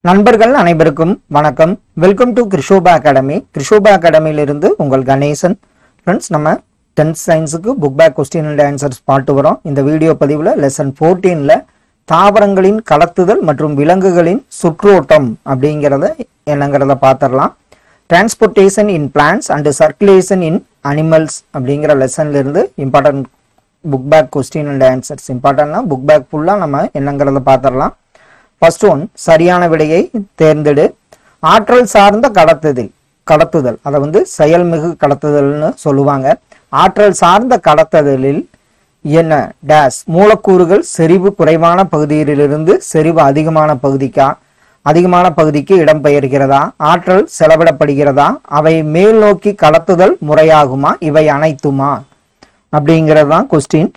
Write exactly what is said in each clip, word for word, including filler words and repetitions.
நண்பர்கள் அனைவருக்கும் வணக்கம். Welcome to Krishoba academy. Krishoba அகாடமியிலிருந்து உங்கள் கணேசன். ஃப்ரெண்ட்ஸ், நம்ம டென்த் சயின்ஸுக்கு book back question and answers பார்த்து வரோம். இந்த வீடியோ பதிவில் லெசன் ஃபோர்டீனில் தாவரங்களின் கடத்துதல் மற்றும் விலங்குகளின் சுற்றோட்டம் அப்படிங்கிறத என்னங்கிறத பார்த்துடலாம். Transportation in plants and circulation in animals அப்படிங்கிற லெசன்லேருந்து important book back question and answers இம்பார்ட்டன்ட்னா புக் பேக் ஃபுல்லாக நம்ம என்னங்கிறத பார்த்துடலாம். ஃபர்ஸ்ட் ஒன், சரியான விடையை தேர்ந்தெடு. ஆற்றல் சார்ந்த கடத்துதல் கடத்துதல் அதை வந்து செயல்மிகு கடத்துதல்னு சொல்லுவாங்க. ஆற்றல் சார்ந்த கடத்துதலில் என்ன டேஸ் மூலக்கூறுகள் செறிவு குறைவான பகுதியிலிருந்து செறிவு அதிகமான பகுதிக்கா அதிகமான பகுதிக்கு இடம்பெயர்கிறதா, ஆற்றல் செலவிடப்படுகிறதா, அவை மேல் நோக்கி கடத்துதல் முறையாகுமா, இவை அனைத்துமா அப்படிங்கிறது தான் கொஸ்டின்.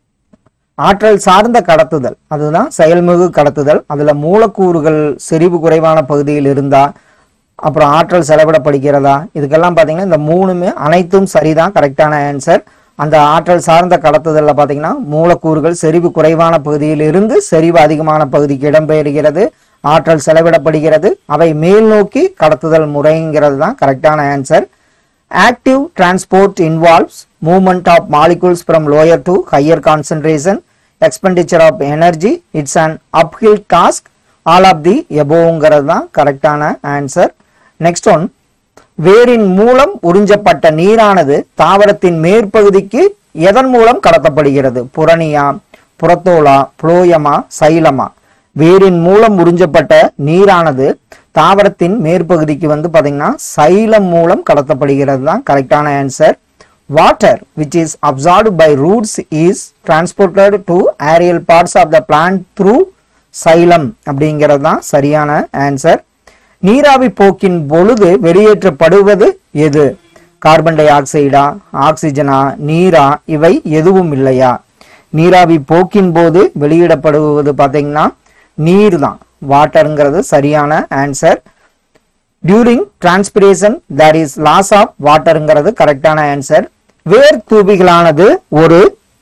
ஆற்றல் சார்ந்த கடத்துதல் அதுதான் செயல்மிகு கடத்துதல். அதுல மூலக்கூறுகள் செறிவு குறைவான பகுதியில் இருந்தா அப்புறம் ஆற்றல் செலவிடப்படுகிறதா, இதுக்கெல்லாம் பாத்தீங்கன்னா இந்த மூணுமே அனைத்தும் சரிதான், கரெக்டான ஆன்சர். அந்த ஆற்றல் சார்ந்த கடத்துதல்ல பாத்தீங்கன்னா மூலக்கூறுகள் செறிவு குறைவான பகுதியில் இருந்து செறிவு அதிகமான பகுதிக்கு இடம்பெயர்கிறது, ஆற்றல் செலவிடப்படுகிறது, அவை மேல் நோக்கி கடத்துதல் முறைங்கிறது தான் கரெக்டான answer. Active transport involves movement of molecules from lower to higher concentration, expenditure of energy. It's an uphill task. All of the aboveங்கிறது தான் கரெக்டான ஆன்சர். நெக்ஸ்ட் ஒன், வேரின் மூலம் உறிஞ்சப்பட்ட நீரானது தாவரத்தின் மேற்பகுதிக்கு எதன் மூலம் கடத்தப்படுகிறது? புறணியா, புறத்தோலா, புளோயமா, சைலமா? வேரின் மூலம் உறிஞ்சப்பட்ட நீரானது தாவரத்தின் மேற்பகுதிக்கு வந்து பாத்தீங்கன்னா சைலம் மூலம் கடத்தப்படுகிறது தான் கரெக்டான answer. Water which is absorbed by roots is transported to aerial parts of the plant through xylem அப்படிங்கிறது தான் சரியான ஆன்சர். நீராவி போக்கின் பொழுது வெளியேற்றப்படுவது எது? கார்பன் டை ஆக்சைடா, ஆக்சிஜனா, நீரா, இவை எதுவும் இல்லையா? நீராவி போக்கின் போது வெளியிடப்படுவது பாத்தீங்கன்னா நீர் தான், வாட்டருங்கிறது சரியான answer. During transpiration that is loss of வாட்டருங்கிறது கரெக்டான ஆன்சர். வேர் தூபிகளானது ஒரு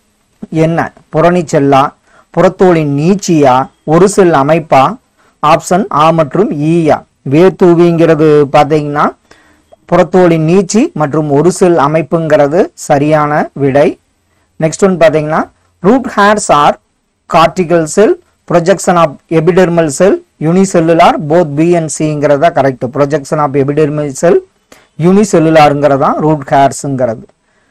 என்ன? புறணி செல்லா, புறத்தோலின் நீச்சியா, ஒரு செல் அமைப்பா? ஆப்ஷன் ஆ மற்றும் ஈயா. வேர் தூவிங்கிறது பாத்தீங்கன்னா புறத்தோலின் நீச்சி மற்றும் ஒரு செல் அமைப்புங்கிறது சரியான விடை. நெக்ஸ்ட் ஒன் பாத்தீங்கன்னா root hairs are cortical cell, projection of epidermal cell, unicellular, both B and C ங்கிறதா correct. projection of epidermal cell unicellularங்கிறதா ரூட் ஹேர்ஸ்ங்கிறது.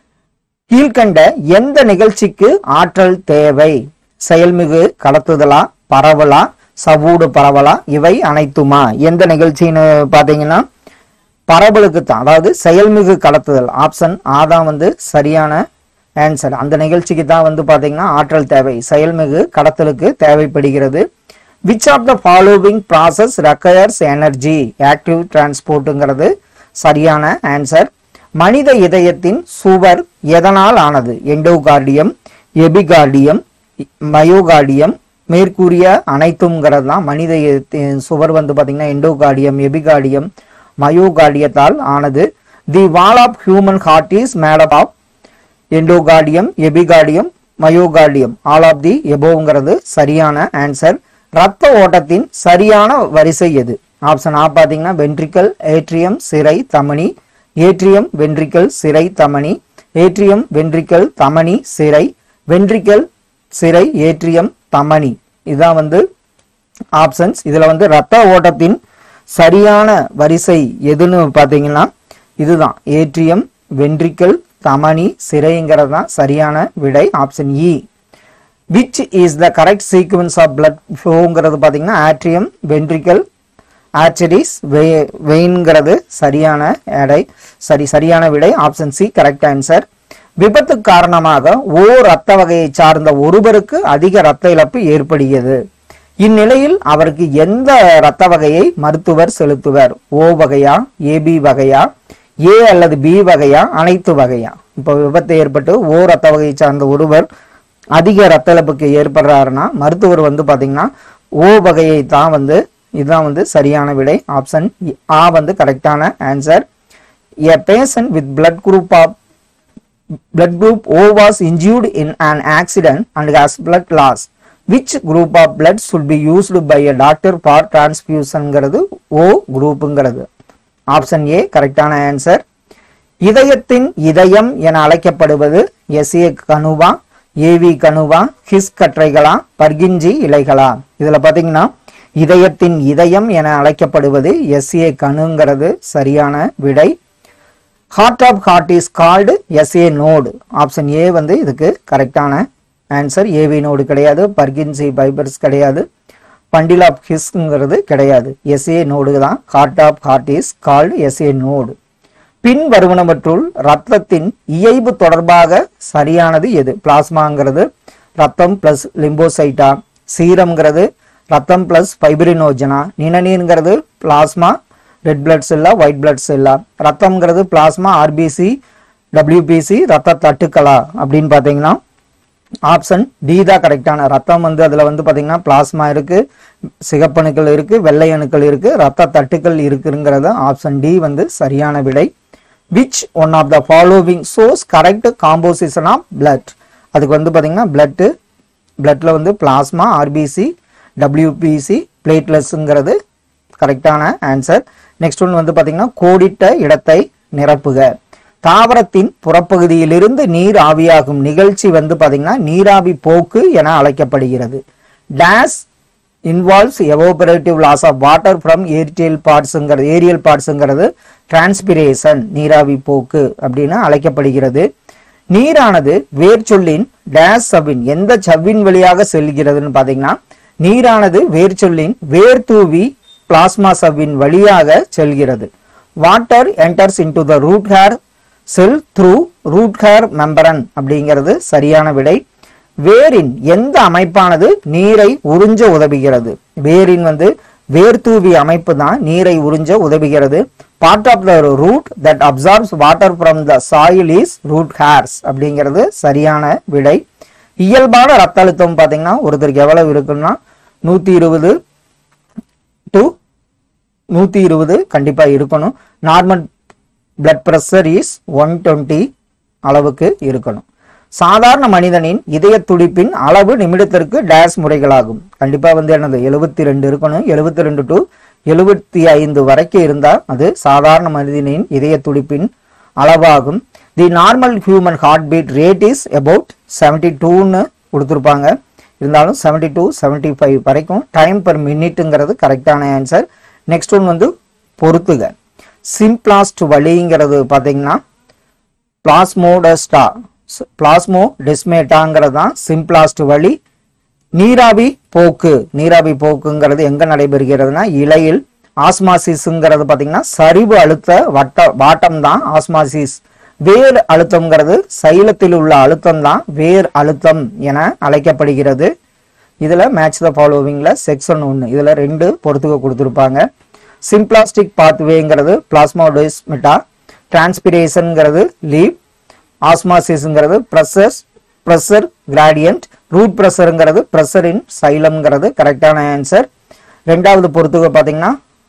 கீழ்கண்ட எந்த நிகழ்ச்சிக்கு ஆற்றல் தேவை? செயல்மிகு கடத்துதலா, பரவலா, சவூடு பரவலா, இவை அனைத்துமா? எந்த நிகழ்ச்சின்னு பாத்தீங்கன்னா பரவலுக்கு தான், அதாவது செயல்மிகு கடத்துதல் ஆப்ஷன் ஆதான் வந்து சரியான ஆன்சர். அந்த நிகழ்ச்சிக்கு தான் வந்து பாத்தீங்கன்னா ஆற்றல் தேவை, செயல்மிகு கடத்தலுக்கு தேவைப்படுகிறது. Which of the following process requires energy? Active டிரான்ஸ்போர்ட்டுங்கிறது சரியான ஆன்சர். மனித இதயத்தின் சுவர் எதனால் ஆனது? எண்டோகார்டியம், எபிகார்டியம், மயோகார்டியம், மேற்கூறிய அனைத்துங்கிறது தான். மனித சுவர் வந்து பாத்தீங்கன்னா எண்டோகார்டியம், எபிகார்டியம், மயோகார்டியத்தால் ஆனது. The wall of human heart is made up of endocardium, epicardium, myocardium, all of the எபோவ்ங்கிறது சரியான ஆன்சர். ரத்த ஓட்டத்தின் சரியான வரிசை எது? ஆப்ஷன் ஆ பாத்தீங்கன்னா வென்ட்ரிக்கல், ஏட்ரியம், சிரை, தமனி, ஏட்ரியம், வென்ட்ரிக்கல், சிரை, தமனி, ஏட்ரியம், வென்ட்ரிக்கல், தமனி, சிரை, வென்ட்ரிக்கல், சிரை, ஏட்ரியம், தமனி. இதுதான் வந்து ஆப்ஷன்ஸ். இதுல வந்து ரத்த ஓட்டத்தின் சரியான வரிசை எதுன்னு பாத்தீங்கன்னா இதுதான், ஏட்ரியம், வென்ட்ரிக்கல், தமனி, சிரைங்கிறது தான் சரியான விடை, ஆப்ஷன் இ. Which is the correct sequence of blood ஃப்ளோங்கிறது பாத்தீங்கன்னா ஆட்ரியம், வென்ட்ரிக்கல், ஆர்டரிஸ், வெயின்ங்கிறது சரியான எடை சரி சரியான விடை, ஆப்ஷன் சி கரெக்ட் ஆன்சர். விபத்து காரணமாக ஓ ரத்த வகையை சார்ந்த ஒருவருக்கு அதிக ரத்த இழப்பு ஏற்படுகிறது. இந்நிலையில் அவருக்கு எந்த ரத்த வகையை மருத்துவர் செலுத்துவர்? ஓ வகையா, ஏபி வகையா, ஏ அல்லது பி வகையா, அனைத்து வகையா? இப்போ விபத்து ஏற்பட்டு ஓ ரத்த வகையை சார்ந்த ஒருவர் அதிக ரத்த இழப்புக்கு ஏற்படுறாருன்னா மருத்துவர் வந்து பாத்தீங்கன்னா ஓ வகையை தான் வந்து, இதுதான் வந்து சரியான விடை, ஆப்ஷன் ஆ வந்து கரெக்டான answer. A patient with blood group of blood group O was injured in an accident and has blood loss. which group of blood should be used by a doctor for transfusion ங்கிறது O குரூப்ங்கிறது. Option A கரெக்டான answer. இதயத்தின் இதயம் என அழைக்கப்படுவது S A கணுவா, AV கணுவா, His கற்றைகளா, பர்கிஞ்சி இலைகளா? இதுல பாத்தீங்கன்னா இதயத்தின் இதயம் என அழைக்கப்படுவது எஸ் ஏ கணுங்கிறது சரியான விடை. Heart of heart is called S A node. Option A வந்து இதுக்கு கரெக்டான ஆன்சர். ஏவி நோடு கிடையாது, பர்கின்சி ஃபைபர்ஸ் கிடையாது, பண்டில் ஆஃப் ஹிஸ்ங்கிறது கிடையாது. எஸ் ஏ நோடு தான். Heart of heart is called S A node. பின் வருவனவற்றுள் ரத்தத்தின் இயைபு தொடர்பாக சரியானது எது? பிளாஸ்மாங்கிறது ரத்தம் பிளஸ் லிம்போசைட்டா, சீரம்ங்கிறது ரத்தம் பிளஸ் ஃபைப்ரினோஜனா, நிணநீர்ங்கிறது பிளாஸ்மா ரெட் பிளட் செல்லா ஒயிட் பிளட் செல்லா, ரத்தம்ங்கிறது பிளாஸ்மா ஆர்பிசி டபிள்யூபிசி ரத்த தட்டுக்களா அப்படின்னு பார்த்தீங்கன்னா ஆப்ஷன் டி தான் கரெக்டான. ரத்தம் வந்து அதில் வந்து பார்த்தீங்கன்னா பிளாஸ்மா இருக்கு, சிகப்பணுக்கள் இருக்கு, வெள்ளை அணுக்கள் இருக்கு, ரத்த தட்டுக்கள் இருக்குங்கிறது ஆப்ஷன் டி வந்து சரியான விடை. Which one of the following shows correct composition of blood? அதுக்கு வந்து பார்த்தீங்கன்னா பிளட் பிளட்ல வந்து பிளாஸ்மா, ஆர்பிசி, டபிள்யூபிசி, பிளேட்லெட்ஸ்ங்கிறது கரெக்டான ஆன்சர். நெக்ஸ்ட் ஒன் வந்து பார்த்தீங்கன்னா கோடிட்ட இடத்தை நிரப்புக. தாவரத்தின் புறப்பகுதியிலிருந்து நீர் ஆவியாகும் நிகழ்ச்சி வந்து பார்த்தீங்கன்னா நீராவி போக்கு என அழைக்கப்படுகிறது. This involves evaporative loss of water from aerial partsங்கிறது ஏரியல் பார்ட்ஸ்ங்கிறது டிரான்ஸ்பிரேஷன் நீராவி போக்கு அப்படின்னு அழைக்கப்படுகிறது. நீரானது வேர் சொல்லின் டேஸ் சவ்வின் எந்த சவ்வின் வழியாக செல்கிறதுன்னு பார்த்தீங்கன்னா நீரானது வேர் சொல்லின் வேர் தூவி பிளாஸ்மா சவ்வின் வழியாக செல்கிறது. Water enters into the root hair cell through root hair membrane அப்படிங்கிறது சரியான விடை. வேரின் எந்த அமைப்பானது நீரை உறிஞ்ச உதவுகிறது? வேரின் வந்து வேர்தூவி அமைப்பு தான் நீரை உறிஞ்ச உதவுகிறது. Part of the root that absorbs water from the soil is root hairs அப்படிங்கிறது சரியான விடை. இயல்பான ரத்த அழுத்தம் பார்த்தீங்கன்னா ஒருத்தருக்கு எவ்வளவு இருக்குன்னா நூத்தி இருபது டு நூத்தி இருபது கண்டிப்பா இருக்கணும். Normal blood pressure is one twenty அளவுக்கு இருக்கணும். சாதாரண மனிதனின் இதய துடிப்பின் அளவு நிமிடத்திற்கு டேஷ் முறைகளாகும். கண்டிப்பா வந்து என்னது எழுபத்தி ரெண்டு இருக்கணும். எழுபத்தி ரெண்டு டு எழுபத்தி ஐந்து வரைக்கும் இருந்தா அது சாதாரண மனிதனின் இதய துடிப்பின் அளவாகும். The normal human heart beat rate is about seventy டூன்னு கொடுத்துருப்பாங்க. இருந்தாலும் செவன்டி டூ செவன்டி ஃபைவ் வரைக்கும் டைம் பர் மினிட்ங்கிறது கரெக்டான ஆன்சர். நெக்ஸ்ட் ஒன் வந்து பொறுத்துக. சிம்பிளாஸ்ட் வலிங்கிறது பார்த்தீங்கன்னா பிளாஸ்மோடஸ்டா பிளாஸ்மோ டெஸ்மேட்டாங்கிறது தான் சிம்பிளாஸ்ட் வழி. நீராவி போக்கு நீராவி போக்குங்கிறது எங்க நடைபெறுகிறதுனா இலையில். ஆஸ்மாசிஸ்ங்கிறது பார்த்தீங்கன்னா சரிவு அழுத்த வட்ட வாட்டம் தான் ஆஸ்மாசிஸ். வேர் அழுத்தம்ங்கிறது சைலத்தில் உள்ள அழுத்தம் தான் வேர் அழுத்தம் என அழைக்கப்படுகிறது. இதுல மேட்ச் த ஃபாலோவிங்ல செக்ஷன் ஒன்று இதுல ரெண்டு பொறுத்துக்க கொடுத்துருப்பாங்க. சிம்பிளாஸ்டிக் பாத்வேங்கிறது பிளாஸ்மோடெஸ்மெட்டா, டிரான்ஸ்பிரேஷன்ங்கிறது லீவ், ஆஸ்மாசிஸ்ங்கிறது பிரஷர் பிரஷர் கிராடியன்ட், ரூட் பிரஷருங்கிறது பிரஷர் இன் சைலம்ங்கிறது கரெக்டான ஆன்சர். ரெண்டாவது பொறுத்துக்க பார்த்தீங்கன்னா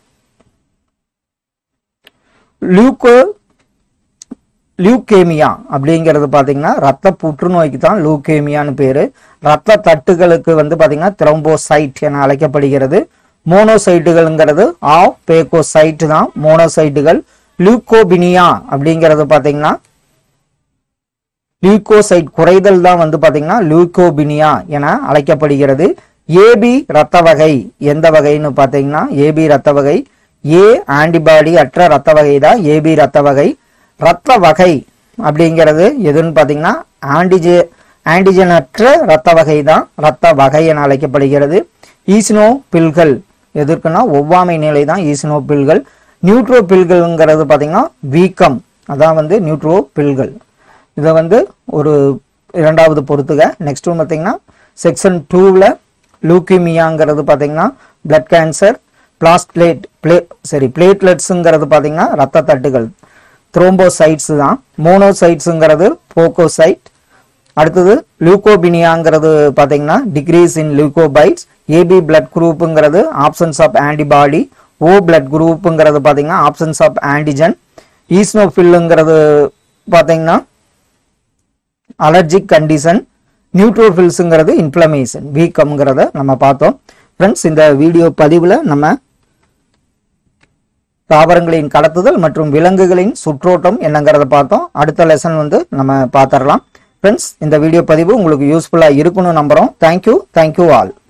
லியூகோ லியூகேமியா அப்படிங்கிறது பார்த்தீங்கன்னா ரத்த புற்றுநோய்க்கு தான் லூகேமியான்னு பேரு. ரத்த தட்டுகளுக்கு வந்து பார்த்தீங்கன்னா த்ரோம்போசைட் என அழைக்கப்படுகிறது. மோனோசைட்டுகள்ங்கிறது ஆஃப் பேகோசைட் தான் மோனோசைட்டுகள். லியூகோபினியா அப்படிங்கிறது பார்த்தீங்கன்னா லியூகோசைட் குறைதல் தான் வந்து பார்த்தீங்கன்னா லியூகோபினியா என அழைக்கப்படுகிறது. ஏபி ரத்த வகை எந்த வகைன்னு பார்த்தீங்கன்னா ஏபி ரத்த வகை ஏ ஆன்டிபாடி அற்ற ரத்த வகை தான் ஏபி ரத்த வகை. ரத்த வகை அப்படிங்கிறது எதுன்னு பார்த்தீங்கன்னா ஆன்டிஜே ஆன்டிஜன் அற்ற ரத்த வகை தான் ரத்த வகை என அழைக்கப்படுகிறது. ஈசினோ பில்கள் எதற்குன்னா ஒவ்வாமை நிலை தான் ஈசினோ பில்கள். நியூட்ரோ பில்கள்ங்கிறது பார்த்தீங்கன்னா வீக்கம் அதான் வந்து நியூட்ரோ பில்கள். இதை வந்து ஒரு இரண்டாவது பொறுத்துக. நெக்ஸ்ட் ஒன் பார்த்தீங்கன்னா செக்ஷன் டூவில் லூக்கிமியாங்கிறது பார்த்தீங்கன்னா பிளட் கேன்சர். பிளாஸ்பிளேட் பிளே சரி பிளேட்லெட்ஸுங்கிறது பார்த்தீங்கன்னா ரத்த தட்டுகள். த்ரோம்போசைட்ஸ் தான். மோனோசைட்ஸுங்கிறது போகோசைட். அடுத்தது லியூகோபினியாங்கிறது பார்த்தீங்கன்னா decrease in leucocytes. AB blood குரூப்புங்கிறது options of antibody. O blood குரூப்புங்கிறது பார்த்தீங்கன்னா ஆப்ஷன்ஸ் ஆஃப் ஆன்டிஜன். ஈஸ்னோஃபில்லுங்கிறது பார்த்தீங்கன்னா அலர்ஜிக் கண்டிஷன். நியூட்ரோஃபில்ஸ்ங்கிறது இன்ஃப்ளமேஷன், வீக்கம்ங்கிறத நம்ம பார்த்தோம். ஃப்ரெண்ட்ஸ், இந்த வீடியோ பதிவில் நம்ம தாவரங்களின் கடத்துதல் மற்றும் விலங்குகளின் சுற்றோட்டம் என்னங்கிறத பார்த்தோம். அடுத்த லெசன் வந்து நம்ம பார்த்துடலாம். ஃப்ரெண்ட்ஸ், இந்த வீடியோ பதிவு உங்களுக்கு யூஸ்ஃபுல்லாக இருக்குன்னு நம்புகிறோம். Thank you thank you all.